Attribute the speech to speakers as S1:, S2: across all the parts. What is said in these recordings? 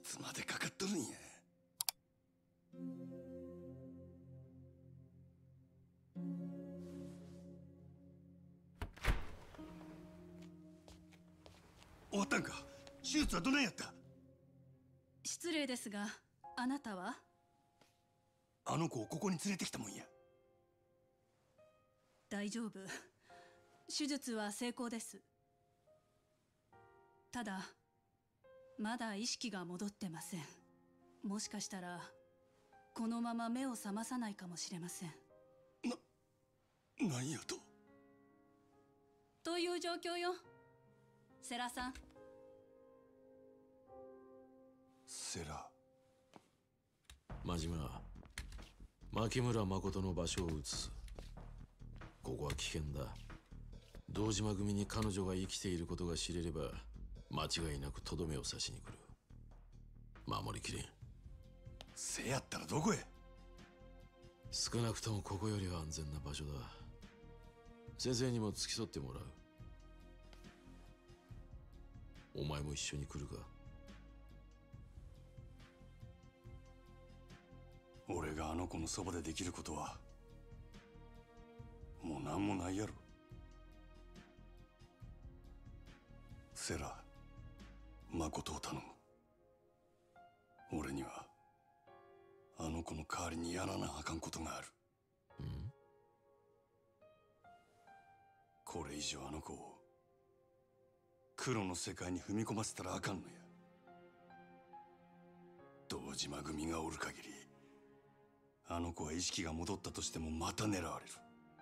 S1: つまでかかっとるんや。終わったんか。手術はどないやった？
S2: 失礼ですが、あなたは？
S1: あの子をここに連れてきたもんや。
S2: 大丈夫。手術は成功です。ただ、まだ意識が戻ってません。もしかしたら、このまま目を覚まさないかもしれません。
S1: なんやと？
S2: という状況よ。世良さん。
S1: 世良。
S3: 真島、牧村誠の場所を移す。ここは危険だ。堂島組に彼女が生きていることが知れれば、間違いなくとどめを刺しに来る。守りきれん。
S1: せやったらどこへ？
S3: 少なくともここよりは安全な場所だ。先生にも付き添ってもらう。お前も一緒に来るか？
S1: 俺があの子のそばでできることはもう何もないやろ。セラ、誠を頼む。俺にはあの子の代わりにやらなあかんことがある。これ以上あの子を黒の世界に踏み込ませたらあかんのや。堂島組がおる限りあの子は意識が戻ったとしてもまた狙われる。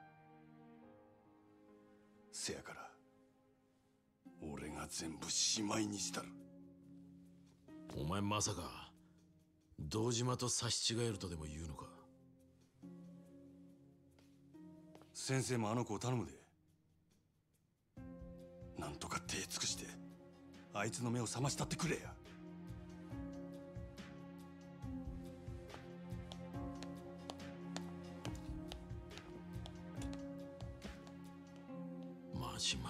S1: せやから俺が全部しまいにしたる。
S3: お前まさか堂島と差し違えるとでも言うのか？
S1: 先生もあの子を頼むで。なんとか手尽くしてあいつの目を覚ましたってくれや。
S3: 真島。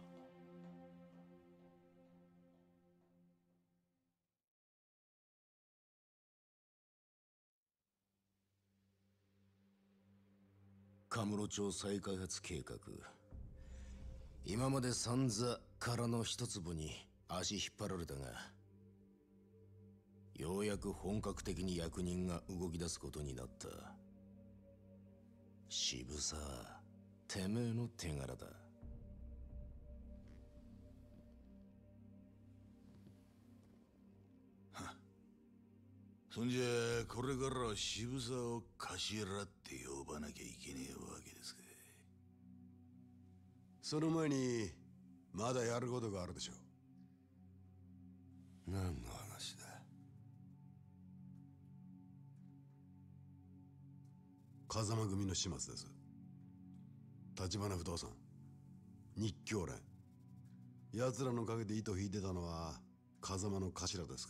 S4: カムロ町再開発計画。今まで散々殻の一粒に足引っ張られたが、ようやく本格的に役人が動き出すことになった。渋沢、てめえの手柄だ。
S5: そんじゃこれからは渋沢を頭って呼ばなきゃいけねえわけですか。
S6: その前にまだやることがあるでしょう。
S5: 何の話だ？
S6: 風間組の始末です。橘不動産、日教連、奴らの陰で糸引いてたのは風間の頭ですから。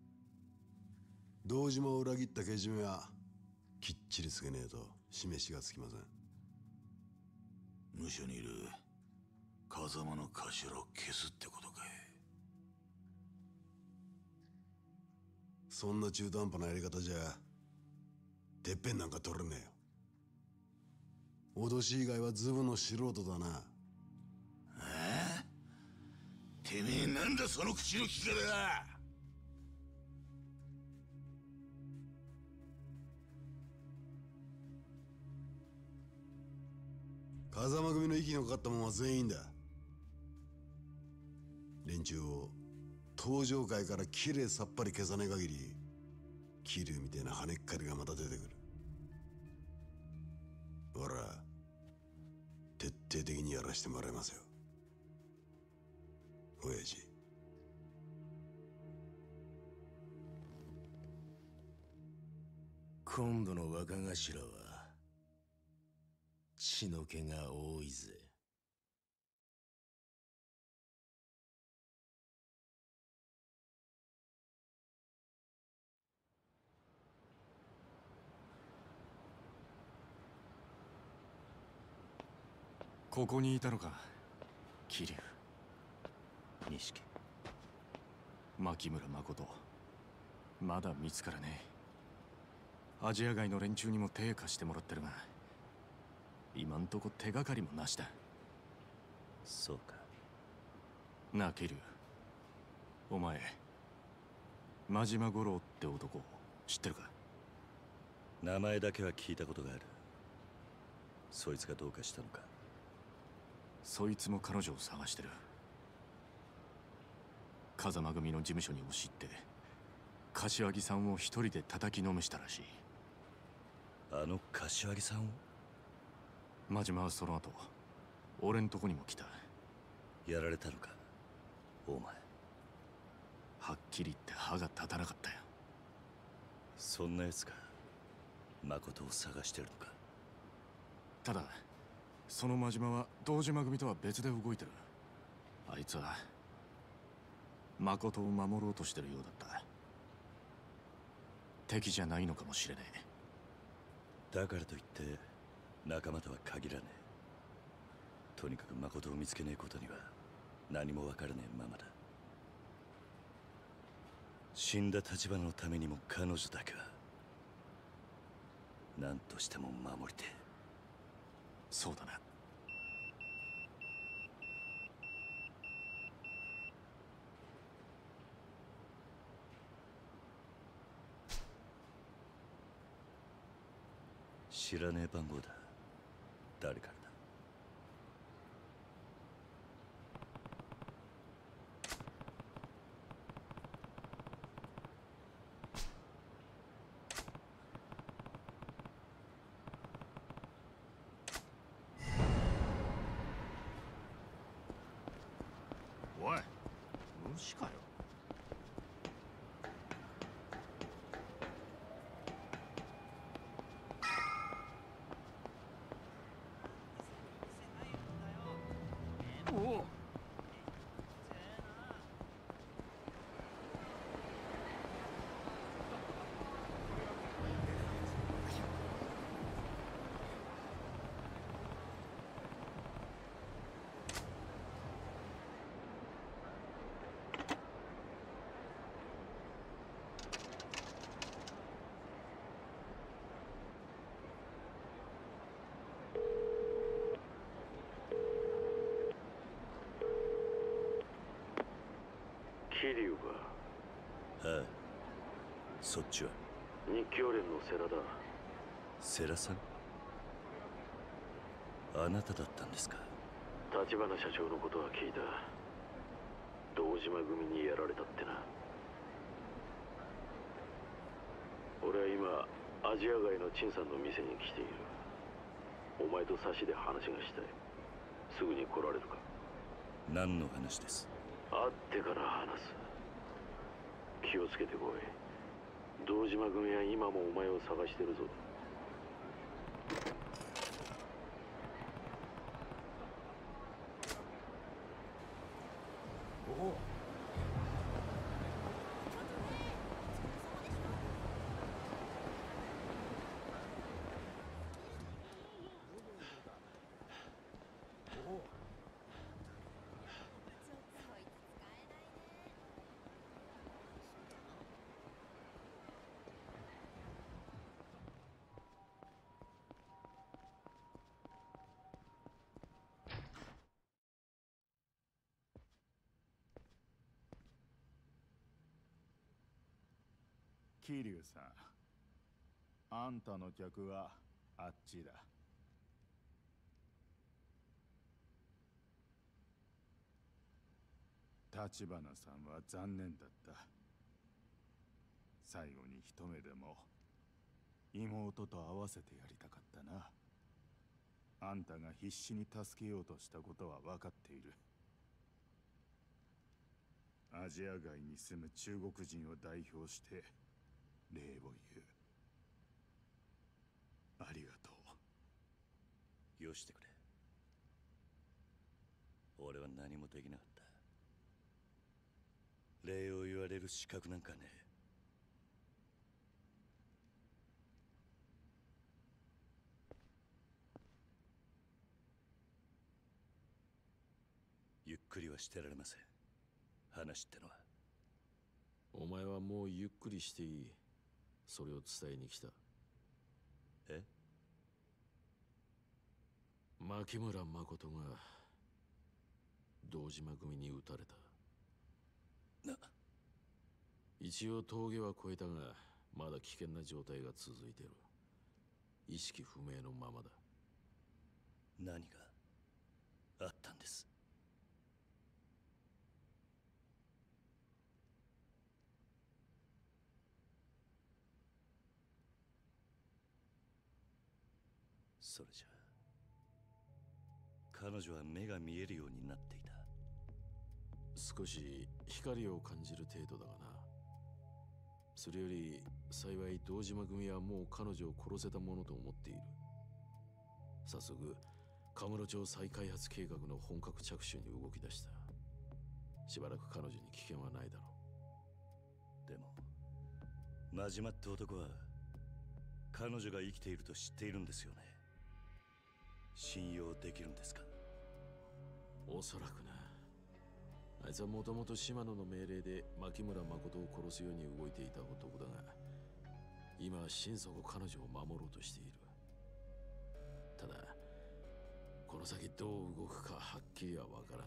S6: 堂島を裏切ったけじめはきっちりつけねえと示しがつきません。
S5: 無所にいる風間の頭を消すってことかい？
S6: そんな中途半端なやり方じゃてっぺんなんか取れねえよ。脅し以外はズブの素人だな。
S5: てめえなんだその口の利き方だ。
S6: 風間組の息のかかったもんは全員だ。連中を登場界からきれいさっぱり消さねえ限り、桐生みたいな跳ねっかりがまた出てくる。ほら、徹底的にやらしてもらいますよ、親父。
S4: 今度の若頭は血の気が多いぜ。
S7: ここにいたのか、桐生、錦、牧村誠、 まだ見つからねえ。アジア外の連中にも手貸してもらってるが、今んとこ手がかりもなしだ。
S8: そうか。
S7: なあケリュウ、お前真島五郎って男知ってるか？
S8: 名前だけは聞いたことがある。そいつがどうかしたのか？
S7: そいつも彼女を探してる。風間組の事務所に押し入って柏木さんを一人で叩きのめしたらしい。
S8: あの柏木さんを？
S7: 真島はその後俺んとこにも来た。
S8: やられたのかお前？
S7: はっきり言って歯が立たなかったよ。
S8: そんな奴が誠を探してるのか？
S7: ただその真島は堂島組とは別で動いてる。あいつは誠を守ろうとしてるようだった。敵じゃないのかもしれねえ。
S8: だからといって仲間とは限らねえ。とにかく誠を見つけねえことには何もわからねえままだ。死んだ立花のためにも彼女だけは何としても守りてえ。
S7: そうだな。
S8: 知らねえ番号だ。誰からだ？
S7: おい、虫かよ。おお。
S9: 桐生か。
S8: はい。そっちは？
S9: 日教連の世良だ。
S8: 世良さん？あなただったんですか？
S9: 立花社長のことは聞いた。堂島組にやられたってな。俺は今アジア外の陳さんの店に来ている。お前と差しで話がしたい。すぐに来られるか？
S8: 何の話です？
S9: 会ってから話す。気をつけてこい。堂島組は今もお前を探してるぞ。
S7: おお。
S10: 桐生さん、あんたの客はあっちだ。立花さんは残念だった。最後に一目でも妹と会わせてやりたかったな。あんたが必死に助けようとしたことは分かっている。アジア外に住む中国人を代表して礼を言う。ありがと
S8: う。よしてくれ。俺は何もできなかった。礼を言われる資格なんかねえ。ゆっくりはしてられません。話ってのは。
S3: お前はもうゆっくりしていい。それを伝えに来た。
S8: え？
S3: 牧村誠が堂島組に撃たれた。一応峠は越えたが、まだ危険な状態が続いている。意識不明のままだ。
S8: 何があったんです？それじゃ彼女は目が見えるようになっていた。
S3: 少し光を感じる程度だがな。それより幸い堂島組はもう彼女を殺せたものと思っている。早速カムロ町再開発計画の本格着手に動き出した。しばらく彼女に危険はないだろ
S8: う。でも真島って男は彼女が生きていると知っているんですよね。信用できるんですか？
S3: おそらくな。あいつはもともと島野の命令で牧村誠を殺すように動いていた男だが、今は心底彼女を守ろうとしている。ただこの先どう動くかはっきりは分からん。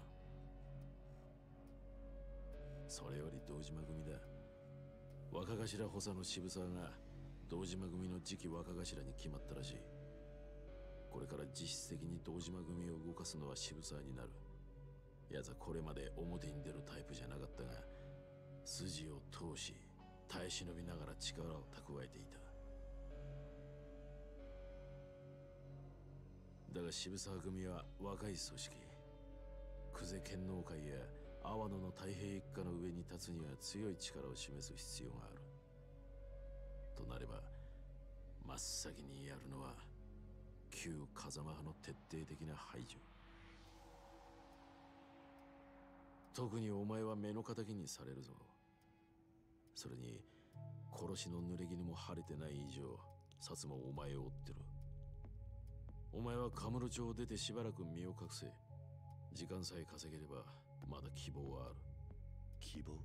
S3: それより堂島組だ。若頭補佐の渋沢が堂島組の次期若頭に決まったらしい。これから実質的に堂島組を動かすのは渋沢になる。奴はこれまで表に出るタイプじゃなかったが、筋を通し耐え忍びながら力を蓄えていた。だが渋沢組は若い組織。久世剣能会や阿波野の太平一家の上に立つには強い力を示す必要がある。となれば真っ先にやるのは旧風間派の徹底的な排除。特にお前は目の敵にされるぞ。それに殺しの濡れ衣も晴れてない以上、薩もお前を追ってる。お前はカムロ町を出てしばらく身を隠せ。時間さえ稼げればまだ希望はある。
S8: 希望？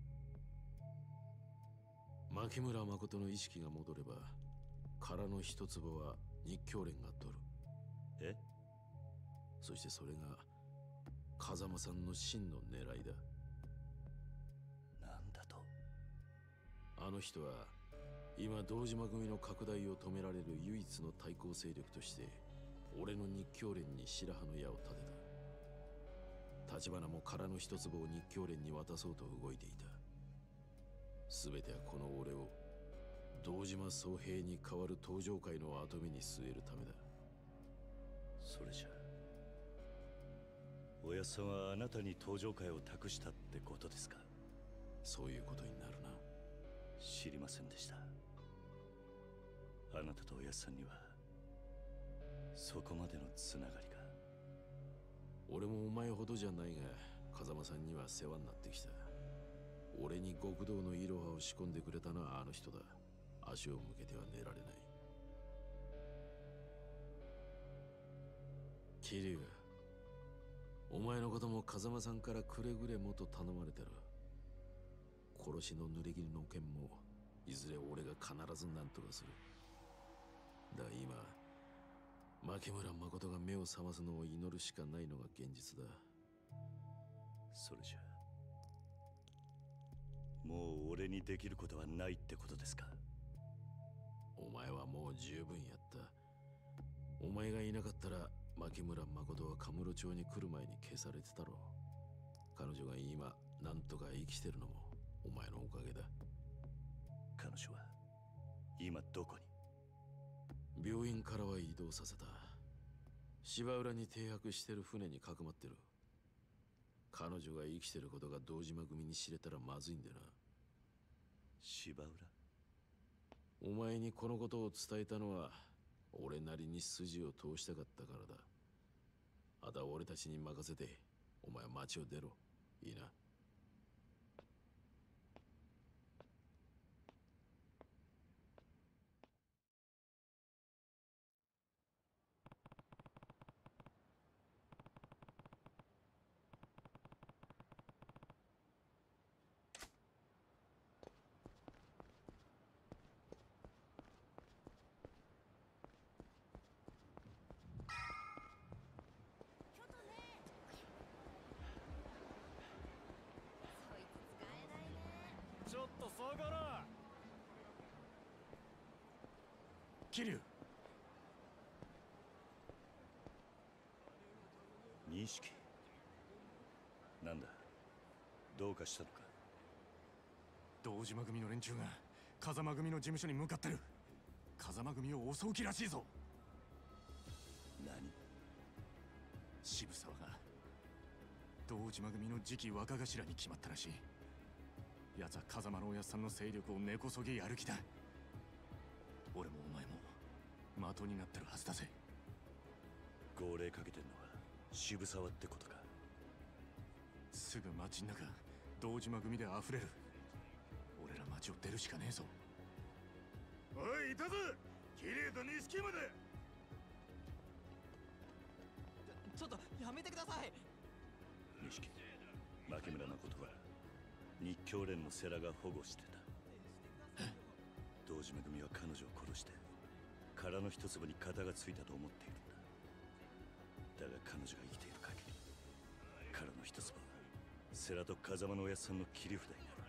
S3: 牧村誠の意識が戻れば殻の一坪は日教連が取る。
S8: え？
S3: そしてそれが風間さんの真の狙いだ。
S8: なんだと？
S3: あの人は今堂島組の拡大を止められる唯一の対抗勢力として俺の日教連に白羽の矢を立てた。橘も殻の一坪を日教連に渡そうと動いていた。全てはこの俺を堂島宗平に代わる東上界の跡目に据えるためだ。
S8: それじゃおやっさんはあなたに東上界を託したってことですか？
S3: そういうことになるな。
S8: 知りませんでした。あなたとおやっさんにはそこまでのつながりが。
S3: 俺もお前ほどじゃないが風間さんには世話になってきた。俺に極道のイロハを仕込んでくれたのはあの人だ。足を向けては寝られない。桐生、お前のことも風間さんからくれぐれもと頼まれてる。殺しの濡れ衣の件もいずれ俺が必ず何とかする。だが今牧村誠が目を覚ますのを祈るしかないのが現実だ。
S8: それじゃもう俺にできることはないってことですか？
S3: お前はもう十分やった。お前がいなかったら牧村誠はカムロ町に来る前に消されてたろう。彼女が今なんとか生きてるのもお前のおかげだ。
S8: 彼女は今どこに？
S3: 病院からは移動させた。芝浦に停泊してる船にかくまってる。彼女が生きてることが堂島組に知れたらまずいんでな。
S8: 芝浦？
S3: お前にこのことを伝えたのは俺なりに筋を通したかったからだ。あとは俺たちに任せてお前は町を出ろ。いいな？
S10: こら。
S7: 桐生。
S8: 錦。なんだ、どうかしたのか。
S7: 堂島組の連中が風間組の事務所に向かってる。風間組を襲う気らしいぞ。
S8: 何？
S7: 渋沢が堂島組の次期若頭に決まったらしい。奴は風間のおやっさんの勢力を根こそぎやる気だ。俺もお前も的になってるはずだぜ。
S8: 号令かけてんのは渋沢ってことか。
S7: すぐ街の中堂島組で溢れる。俺ら街を出るしかねえぞ。
S10: おい、いたぞ。桐生と錦まで。
S11: ちょっとやめてください。
S8: 錦、牧村誠は日教連の世良が保護してた。堂島組は彼女を殺して殻の一粒に型がついたと思っているんだ。だが彼女が生きている限り殻の一粒は世良と風間のおやっさんの切り札になる。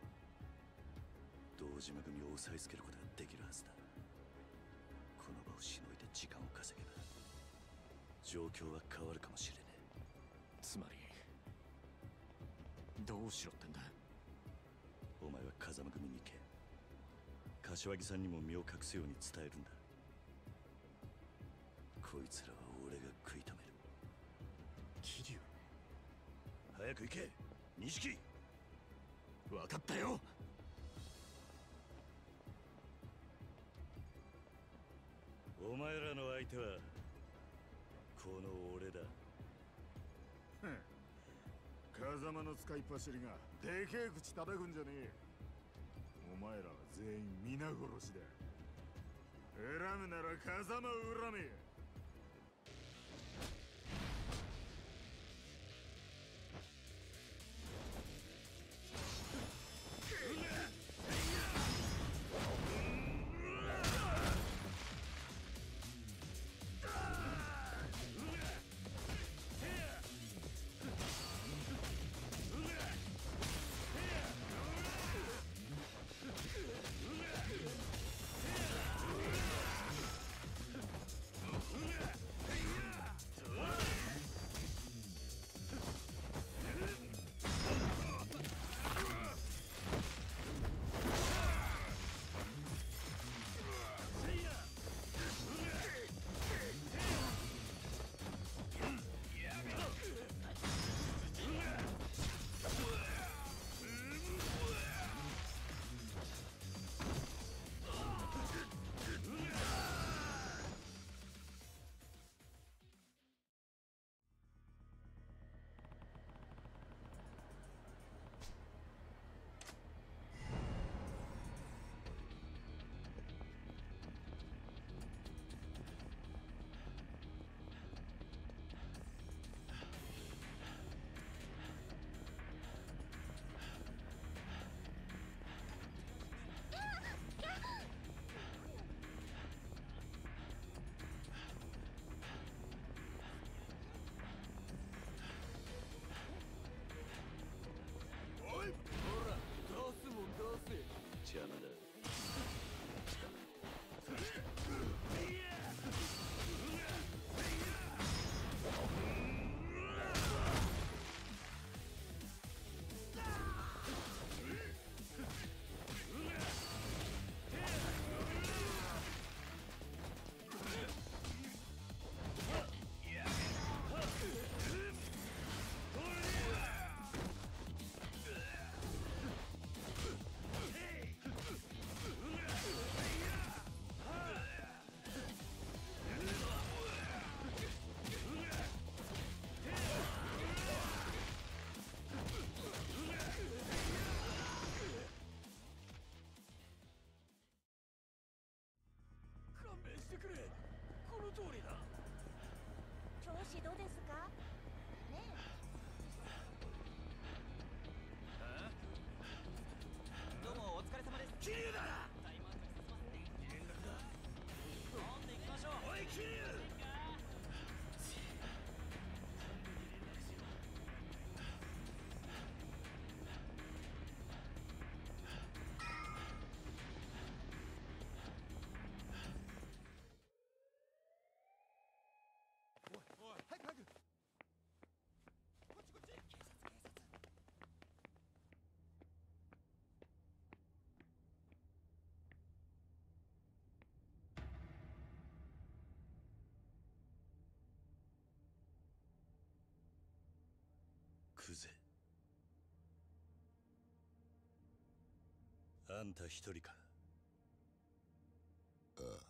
S8: 堂島組を押さえつけることができるはずだ。この場をしのいで時間を稼げば状況は変わるかもしれねえ。
S7: つまりどうしろってんだ。
S8: お前は風間組に行け。柏木さんにも身を隠すように伝えるんだ。こいつらは俺が食い止める。
S7: 桐生、
S8: 早く行け錦。
S7: 分かったよ。
S8: お前らの相手はこの俺だ。
S10: 風間の使いっ走りがでけえ口叩くんじゃねえ。お前らは全員皆殺しだ。恨むなら風間を恨め。
S8: クゼ。あんた一人か？
S4: ああ。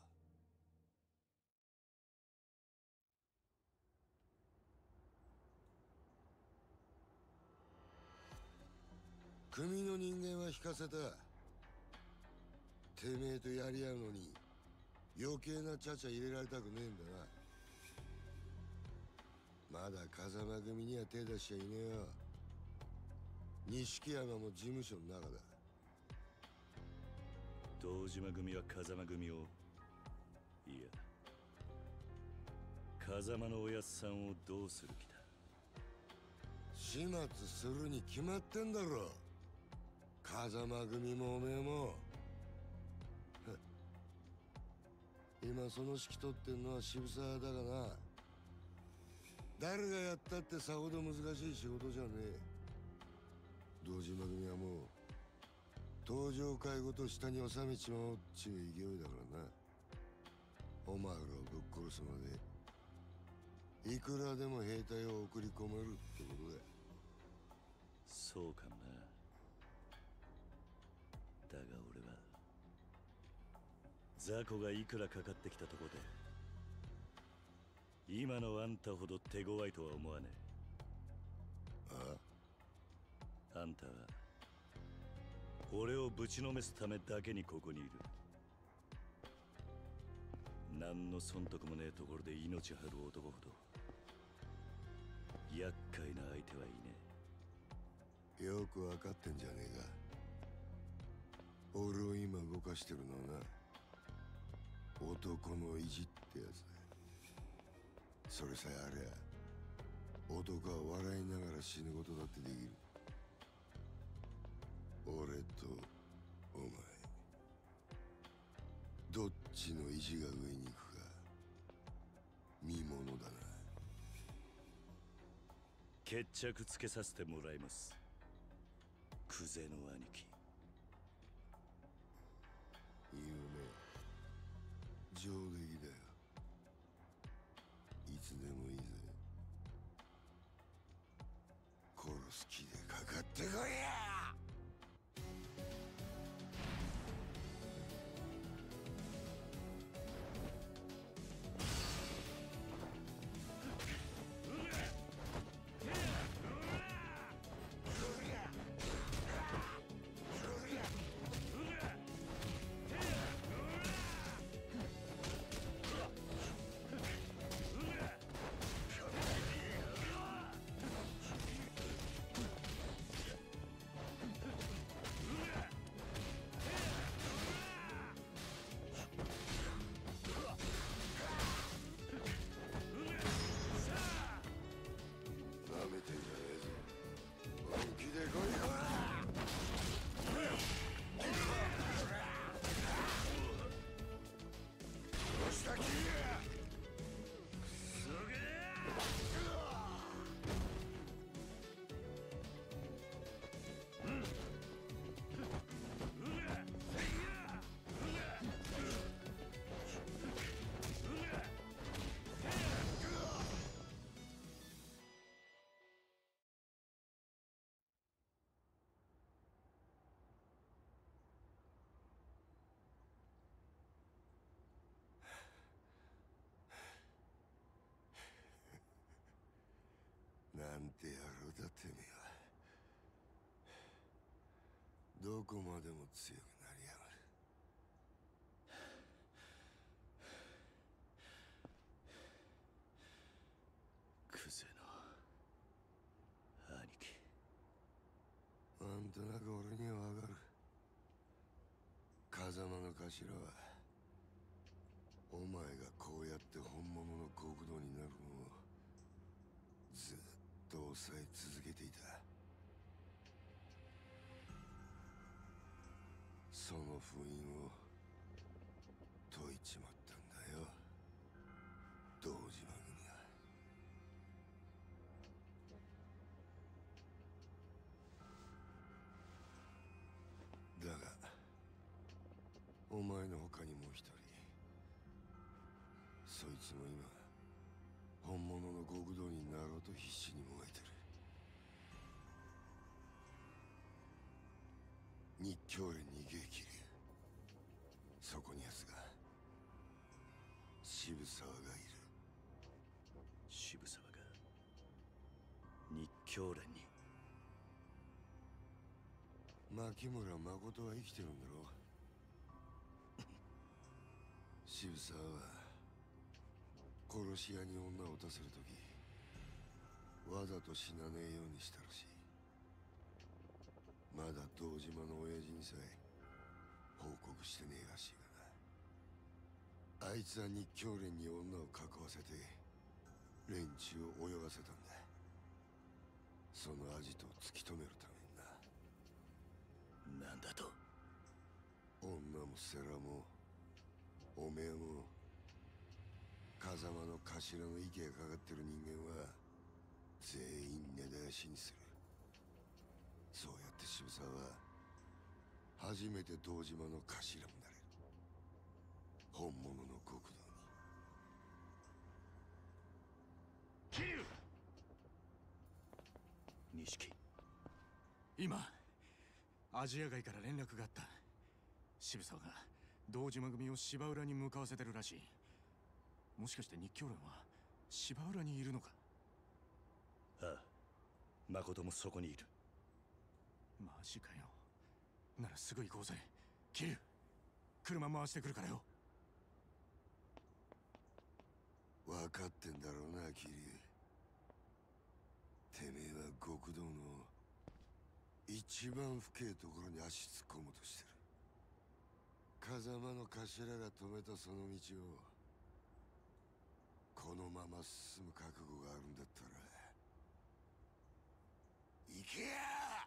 S4: 組の人間は引かせた。てめえとやり合うのに余計なちゃちゃ入れられたくねえんだな。まだ風間組には手出しちゃいねえよ。錦山も事務所の中だ。
S8: 堂島組は風間組を、いや風間のおやっさんをどうする気だ？
S4: 始末するに決まってんだろ。風間組もおめえも。今その指揮取ってんのは渋沢だがな。誰がやったってさほど難しい仕事じゃねえ。堂島組はもう登場会ごと下に収めちまおうっちゅう勢いだからな。お前らをぶっ殺すまでいくらでも兵隊を送り込めるってことだ。
S8: そうかもな。だが俺は雑魚がいくらかかってきたとこで今のあんたほど手強いとは思わねえ。あんたは俺をぶちのめすためだけにここにいる。何の損得もねえところで命張る男ほど厄介な相手はいね
S4: え。よくわかってんじゃねえか。俺を今動かしてるのはな、男の意地ってやつだ。それさえありゃ男は笑いながら死ぬことだってできる。俺とお前どっちの意地が上に行くか見ものだな。
S8: 決着つけさせてもらいます、クゼの兄貴。
S4: 言うね。上出来だよ。いつでもいいぜ。殺す気でかかってこいや。なんて野郎だてめえは。どこまでも強くなりやがる。
S8: クゼの兄貴。
S4: なんとなく俺にはわかる。風間の頭はお前がこうやって本物の極道になるのをずっと抑え続けていた。その封印を解いちまったんだよ、堂島組は。だがお前の他にもう一人、そいつも今本物の極道になろうと必死にもがいてる。 日教連に激流。そこに奴が渋沢がいる。
S8: 渋沢が日教連に。
S4: 牧村誠は生きてるんだろ。渋沢は殺し屋に女を撃たせるときわざと死なねえようにしたらしい。まだ堂島の親父にさえ報告してねえらしいがな。あいつは日教連に女を囲わせて連中を泳がせたんだ。そのアジトを突き止めるためにな。
S8: なんだと。
S4: 女も世良もおめえも風間の頭の息がかかってる人間は全員根絶やしにする。そうやって渋沢は初めて堂島の頭になれる。本物の極道に。
S7: 桐生。
S8: 錦。
S7: 今アジア街から連絡があった。渋沢が堂島組を芝浦に向かわせてるらしい。もしかして日教連は芝浦にいるのか。
S8: ああ、誠もそこにいる。
S7: マジかよ。ならすぐ行こうぜ。桐生、車回してくるからよ。
S4: 分かってんだろうな、桐生。てめえは極道の一番深いところに足突っ込もうとしてる。風間の頭が止めたその道をこのまま進む覚悟があるんだったら行けや。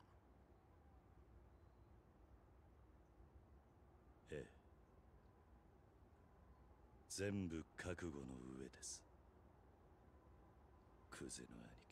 S8: ええ、全部覚悟の上です。クゼの兄貴。